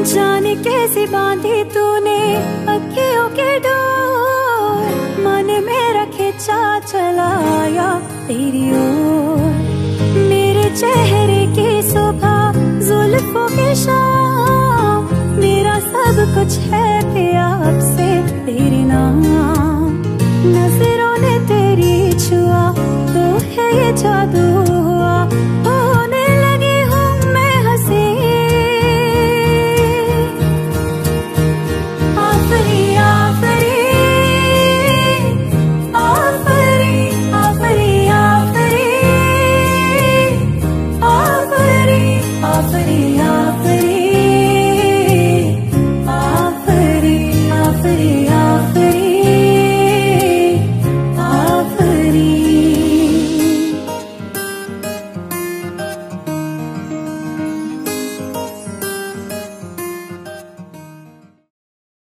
जाने कैसी बांधी तूने अखियों के डोर, मन मेरा खिंचा चलाया तेरी ओर। मेरे चेहरे की सुबह जुल्फों की शाम, मेरा सब कुछ है पिया अब से तेरे नाम। नजरों ने तेरी छुआ तो है ये जादू,